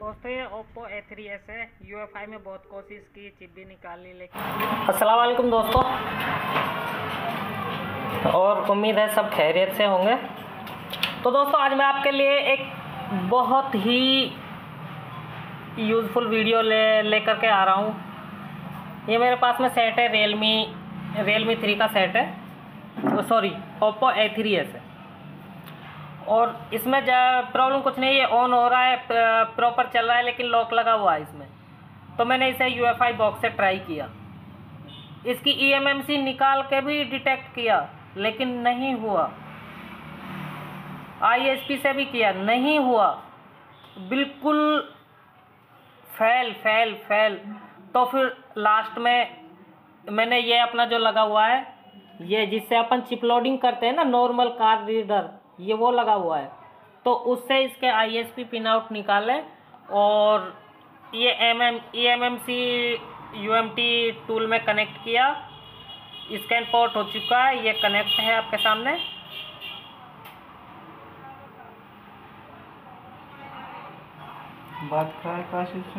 दोस्तों ये Oppo A3s है। UFI में बहुत कोशिश की, चिप भी निकाली, लेकिन अस्सलाम वालेकुम दोस्तों, और उम्मीद है सब खैरियत से होंगे। तो दोस्तों आज मैं आपके लिए एक बहुत ही यूज़फुल वीडियो लेकर के आ रहा हूँ। ये मेरे पास में सेट है Realme 3 का सेट है, सॉरी Oppo A3s है। और इसमें प्रॉब्लम कुछ नहीं है, ऑन हो रहा है, प्रॉपर चल रहा है, लेकिन लॉक लगा हुआ है इसमें। तो मैंने इसे UFI बॉक्स से ट्राई किया, इसकी eMMC निकाल के भी डिटेक्ट किया, लेकिन नहीं हुआ। ISP से भी किया, नहीं हुआ, बिल्कुल फेल। तो फिर लास्ट में मैंने ये अपना जो लगा हुआ है, ये जिससे अपन चिप लोडिंग करते हैं ना, नॉर्मल कार्ड रीडर, ये वो लगा हुआ है। तो उससे इसके ISP पिन आउट निकाले और ये eMMC UMT टूल में कनेक्ट किया। स्कैन पोर्ट हो चुका है, ये कनेक्ट है आपके सामने। बात कराए काशी से,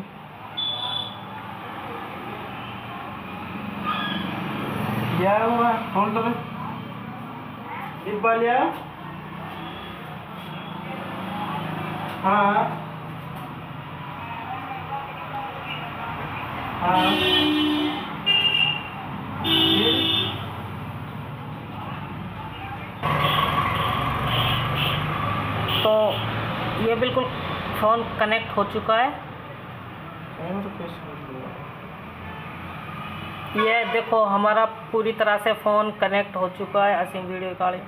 क्या हुआ? फोन तो लिया। हाँ तो ये बिल्कुल फ़ोन कनेक्ट हो चुका है। ये देखो हमारा पूरी तरह से फ़ोन कनेक्ट हो चुका है। असीम वीडियो कॉलिंग,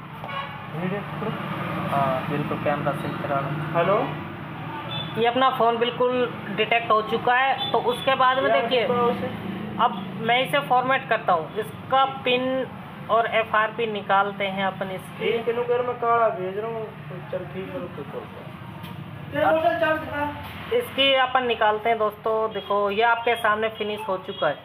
हाँ बिल्कुल कैमरा से करा। हेलो, ये अपना फ़ोन बिल्कुल डिटेक्ट हो चुका है। तो उसके बाद में देखिए, अब मैं इसे फॉर्मेट करता हूँ, इसका पिन और FRP निकालते हैं अपन। इसकी मैं काढ़ा भेज रहा हूँ, चल ठीक है। इसकी अपन निकालते हैं दोस्तों। देखो ये आपके सामने फिनिश हो चुका है।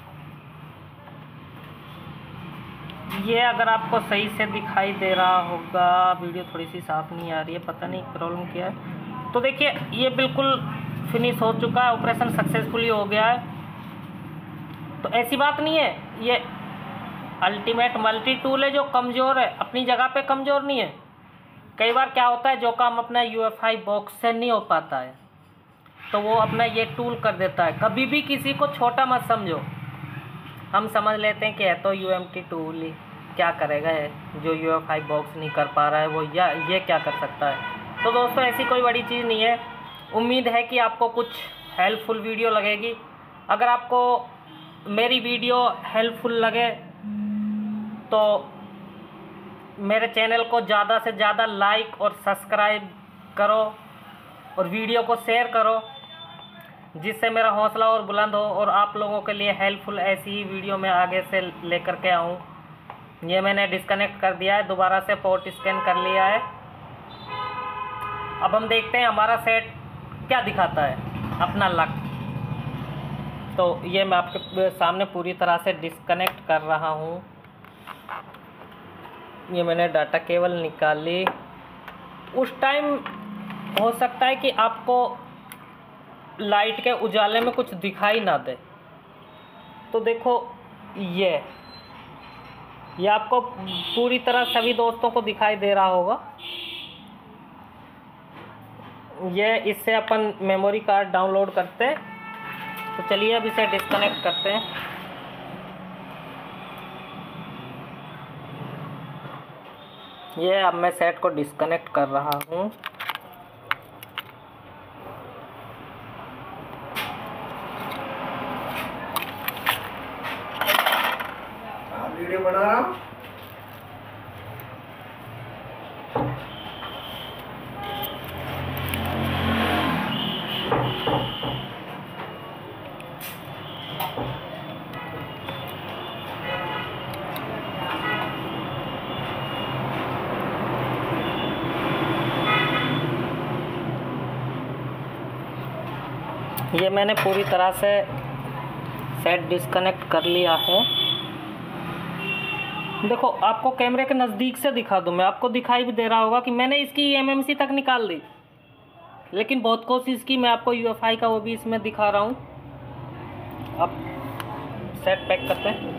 ये अगर आपको सही से दिखाई दे रहा होगा, वीडियो थोड़ी सी साफ नहीं आ रही है, पता नहीं प्रॉब्लम क्या है। तो देखिए ये बिल्कुल फिनिश हो चुका है, ऑपरेशन सक्सेसफुली हो गया है। तो ऐसी बात नहीं है, ये अल्टीमेट मल्टी टूल है जो कमज़ोर है, अपनी जगह पे कमज़ोर नहीं है। कई बार क्या होता है, जो काम अपना UFI बॉक्स से नहीं हो पाता है, तो वो अपना ये टूल कर देता है। कभी भी किसी को छोटा मत समझो। हम समझ लेते हैं कि है तो UMT टूल ही, क्या करेगा है, जो UFI बॉक्स नहीं कर पा रहा है वो, या ये क्या कर सकता है। तो दोस्तों ऐसी कोई बड़ी चीज़ नहीं है। उम्मीद है कि आपको कुछ हेल्पफुल वीडियो लगेगी। अगर आपको मेरी वीडियो हेल्पफुल लगे तो मेरे चैनल को ज़्यादा से ज़्यादा लाइक और सब्सक्राइब करो और वीडियो को शेयर करो, जिससे मेरा हौसला और बुलंद हो और आप लोगों के लिए हेल्पफुल ऐसी ही वीडियो मैं आगे से लेकर के आऊँ। ये मैंने डिस्कनेक्ट कर दिया है, दोबारा से पोर्ट स्कैन कर लिया है। अब हम देखते हैं हमारा सेट क्या दिखाता है, अपना लक। तो ये मैं आपके सामने पूरी तरह से डिस्कनेक्ट कर रहा हूँ। ये मैंने डाटा केबल निकाली। उस टाइम हो सकता है कि आपको लाइट के उजाले में कुछ दिखाई ना दे। तो देखो ये आपको पूरी तरह सभी दोस्तों को दिखाई दे रहा होगा। ये इससे अपन मेमोरी कार्ड डाउनलोड करते हैं। तो चलिए अब इसे डिस्कनेक्ट करते हैं। ये अब मैं सेट को डिस्कनेक्ट कर रहा हूँ। वीडियो बना रहा हूँ। ये मैंने पूरी तरह से सेट डिस्कनेक्ट कर लिया है। देखो आपको कैमरे के नज़दीक से दिखा दूँ मैं, आपको दिखाई भी दे रहा होगा कि मैंने इसकी eMMC तक निकाल दी। लेकिन बहुत कोशिश की, मैं आपको यूएफआई का वो भी इसमें दिखा रहा हूँ। अब सेट पैक करते हैं।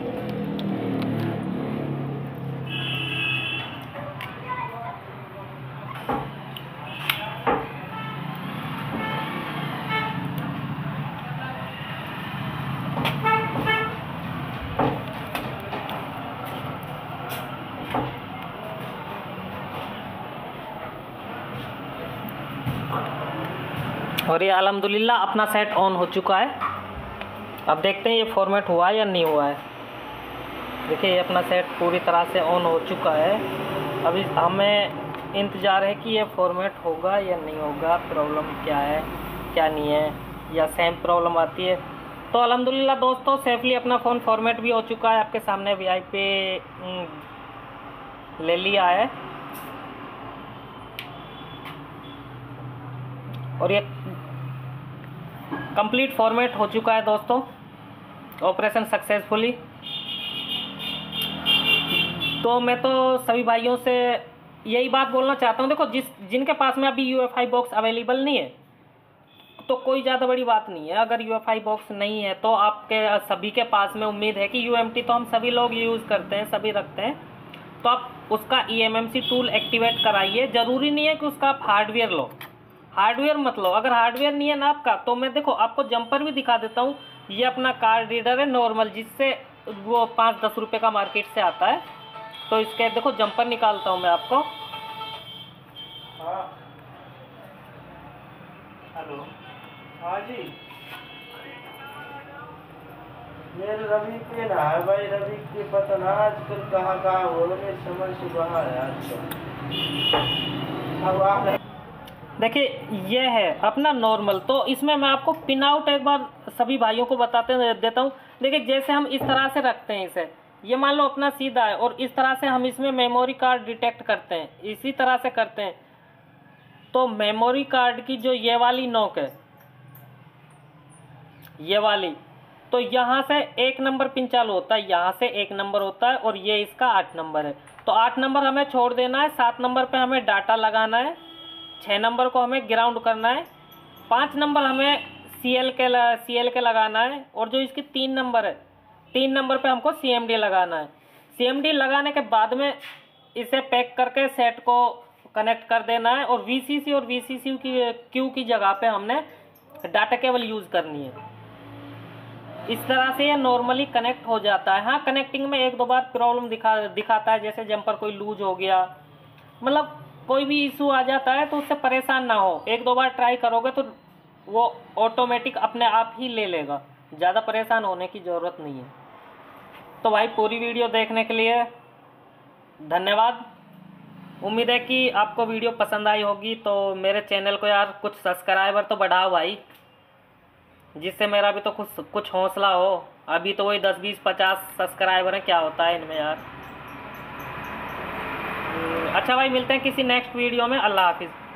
और ये अल्हम्दुलिल्लाह अपना सेट ऑन हो चुका है। अब देखते हैं ये फॉर्मेट हुआ या नहीं हुआ है। देखिए ये अपना सेट पूरी तरह से ऑन हो चुका है। अभी हमें इंतज़ार है कि ये फॉर्मेट होगा या नहीं होगा, प्रॉब्लम क्या है क्या नहीं है, या सेम प्रॉब्लम आती है। तो अल्हम्दुलिल्लाह दोस्तों सेफली अपना फ़ोन फॉर्मेट भी हो चुका है। आपके सामने वीआईपी ले लिया है और ये कंप्लीट फॉर्मेट हो चुका है दोस्तों, ऑपरेशन सक्सेसफुली। तो मैं तो सभी भाइयों से यही बात बोलना चाहता हूँ, देखो जिनके पास में अभी यूएफआई बॉक्स अवेलेबल नहीं है तो कोई ज़्यादा बड़ी बात नहीं है। अगर यूएफआई बॉक्स नहीं है तो आपके सभी के पास में उम्मीद है कि यूएमटी तो हम सभी लोग यूज़ करते हैं, सभी रखते हैं, तो आप उसका ईएमएमसी टूल एक्टिवेट कराइए। ज़रूरी नहीं है कि उसका आप हार्डवेयर लो, हार्डवेयर मत लो। अगर हार्डवेयर नहीं है ना आपका, तो मैं देखो आपको जंपर भी दिखा देता हूँ। ये अपना कार्ड रीडर है नॉर्मल, जिससे वो 5-10 रुपये का मार्केट से आता है। तो इसके देखो जंपर निकालता हूँ मैं आपको। हाँ हेलो, हाँ जी, मेरे रवि पे ना है भाई, रवि के पता ना आजकल कहाँ कहाँ हो रहे, समझ से बाहर है आजकल। अब आप देखिए ये है अपना नॉर्मल। तो इसमें मैं आपको पिन आउट एक बार सभी भाइयों को बताते देता हूँ। देखिए जैसे हम इस तरह से रखते हैं इसे, ये मान लो अपना सीधा है, और इस तरह से हम इसमें मेमोरी कार्ड डिटेक्ट करते हैं, इसी तरह से करते हैं। तो मेमोरी कार्ड की जो ये वाली नोक है, ये वाली, तो यहाँ से 1 नंबर पिन चालू होता है, यहाँ से 1 नंबर होता है, और ये इसका 8 नंबर है। तो 8 नंबर हमें छोड़ देना है, 7 नंबर पे हमें डाटा लगाना है, 6 नंबर को हमें ग्राउंड करना है, 5 नंबर हमें सीएल के लगाना है, और जो इसकी 3 नंबर है, 3 नंबर पे हमको सीएमडी लगाना है। सीएमडी लगाने के बाद में इसे पैक करके सेट को कनेक्ट कर देना है, और वीसीसी और वीसीसी की क्यू की जगह पे हमने डाटा केबल यूज़ करनी है। इस तरह से ये नॉर्मली कनेक्ट हो जाता है। हाँ, कनेक्टिंग में 1-2 बार प्रॉब्लम दिखाता है, जैसे जंपर कोई लूज हो गया, मतलब कोई भी इशू आ जाता है, तो उससे परेशान ना हो। 1-2 बार ट्राई करोगे तो वो ऑटोमेटिक अपने आप ही ले लेगा, ज़्यादा परेशान होने की ज़रूरत नहीं है। तो भाई पूरी वीडियो देखने के लिए धन्यवाद। उम्मीद है कि आपको वीडियो पसंद आई होगी। तो मेरे चैनल को यार कुछ सब्सक्राइबर तो बढ़ाओ भाई, जिससे मेरा भी तो कुछ हौसला हो। अभी तो वही 10, 20, 50 सब्सक्राइबर हैं, क्या होता है इनमें यार। अच्छा भाई, मिलते हैं किसी नेक्स्ट वीडियो में। अल्लाह हाफिज़।